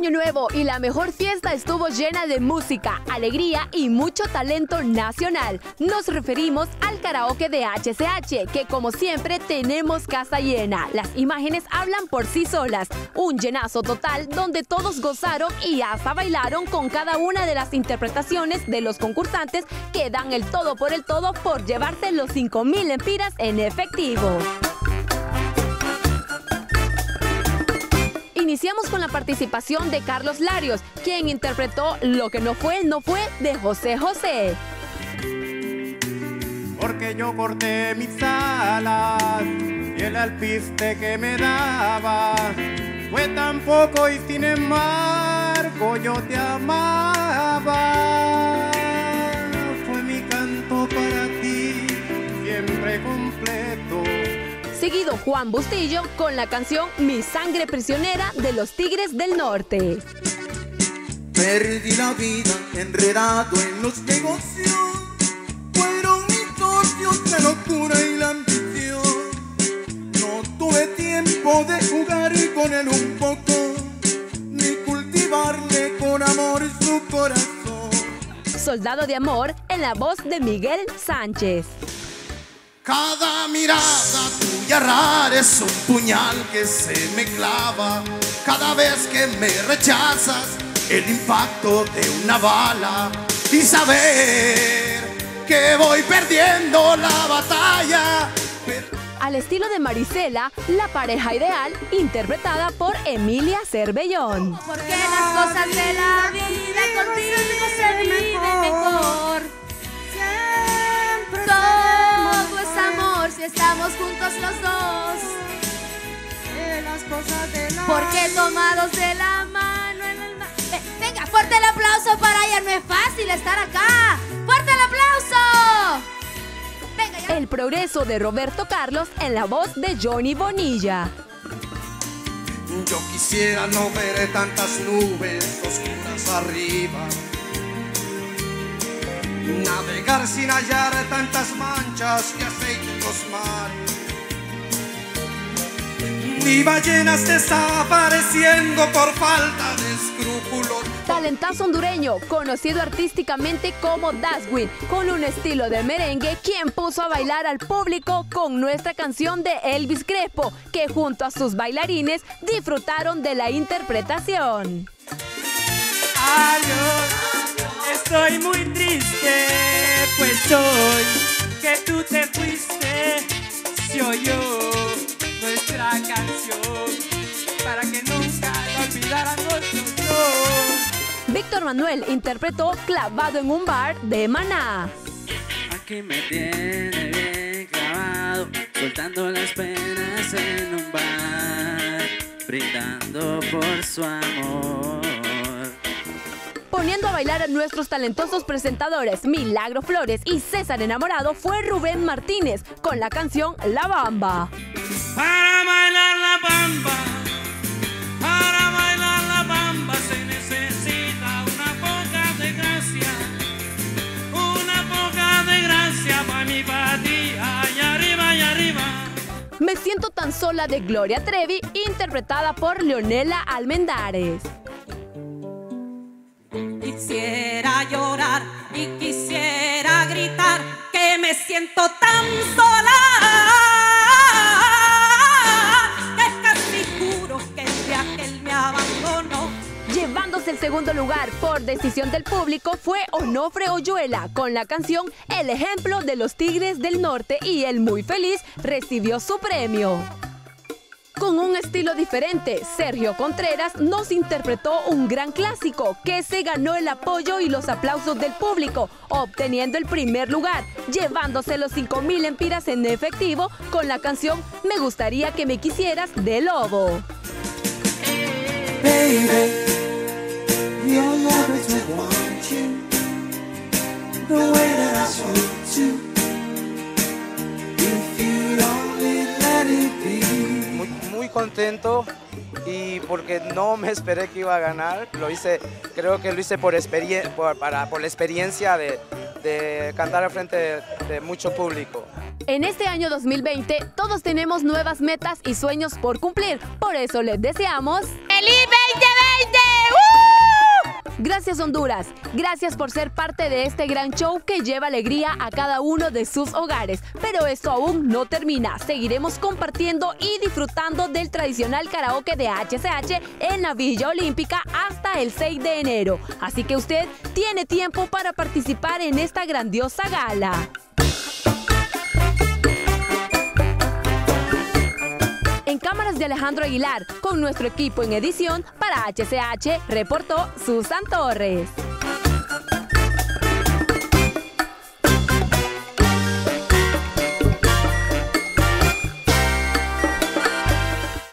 año nuevo y la mejor fiesta estuvo llena de música, alegría y mucho talento nacional. Nos referimos al karaoke de HCH, que como siempre tenemos casa llena. Las imágenes hablan por sí solas. Un llenazo total donde todos gozaron y hasta bailaron con cada una de las interpretaciones de los concursantes que dan el todo por llevarse los 5.000 lempiras en efectivo. Iniciamos con la participación de Carlos Larios, quien interpretó Lo que no fue de José José. Porque yo corté mis alas y el alpiste que me daba fue tan poco y sin embargo yo te amaba. Fue mi canto para ti, siempre completo. Seguido Juan Bustillo con la canción Mi sangre prisionera de los Tigres del Norte. Perdí la vida enredado en los negocios, fueron mis socios la locura y la ambición. No tuve tiempo de jugar con él un poco, ni cultivarle con amor su corazón. Soldado de amor en la voz de Miguel Sánchez. Cada mirada tuya rara es un puñal que se me clava. Cada vez que me rechazas, el impacto de una bala. Y saber que voy perdiendo la batalla. Al estilo de Marisela, la pareja ideal, interpretada por Emilia Cervellón. Porque las cosas de la vida contigo se viven mejor. Todo es amor si estamos juntos los dos. Porque tomados de la mano en el mar. Venga, fuerte el aplauso para ella. No es fácil estar acá. ¡Fuerte el aplauso! Venga, ya. El progreso de Roberto Carlos en la voz de Johnny Bonilla. Yo quisiera no ver tantas nubes oscuras arriba, navegar sin hallar tantas manchas que aceitan los mares, ni ballenas desapareciendo por falta de escrúpulos. Talentazo hondureño, conocido artísticamente como Daswin, con un estilo de merengue, quien puso a bailar al público con nuestra canción de Elvis Crespo, que junto a sus bailarines disfrutaron de la interpretación. Adiós, estoy muy triste, pues hoy que tú te fuiste, se oyó nuestra canción para que nunca la olvidaran nosotros. Víctor Manuel interpretó Clavado en un bar de Maná. Aquí me tiene bien clavado, soltando las penas en un bar, brindando por su amor. Poniendo a bailar a nuestros talentosos presentadores Milagro Flores y César Enamorado fue Rubén Martínez con la canción La Bamba. Para bailar la bamba, para bailar la bamba se necesita una poca de gracia para mi patria, allá arriba, allá arriba. Me siento tan sola de Gloria Trevi, interpretada por Leonela Almendares. Quisiera llorar y quisiera gritar que me siento tan sola, que casi juro que el viaje él me abandonó. Llevándose el segundo lugar por decisión del público fue Onofre Oyuela con la canción El Ejemplo de los Tigres del Norte, y el muy feliz recibió su premio. Con un estilo diferente, Sergio Contreras nos interpretó un gran clásico que se ganó el apoyo y los aplausos del público, obteniendo el primer lugar, llevándose los 5.000 lempiras en efectivo con la canción Me gustaría que me quisieras de Lobo. Baby, your love is what I want you, the way that I want to, if you only let it be. Muy contento, y porque no me esperé que iba a ganar. Creo que lo hice por la experiencia de cantar al frente de mucho público. En este año 2020, todos tenemos nuevas metas y sueños por cumplir. Por eso les deseamos... ¡Feliz 2020! Gracias, Honduras. Gracias por ser parte de este gran show que lleva alegría a cada uno de sus hogares. Pero esto aún no termina. Seguiremos compartiendo y disfrutando del tradicional karaoke de HCH en la Villa Olímpica hasta el 6 de enero. Así que usted tiene tiempo para participar en esta grandiosa gala. En cámaras de Alejandro Aguilar, con nuestro equipo en edición, para HCH, reportó Susan Torres.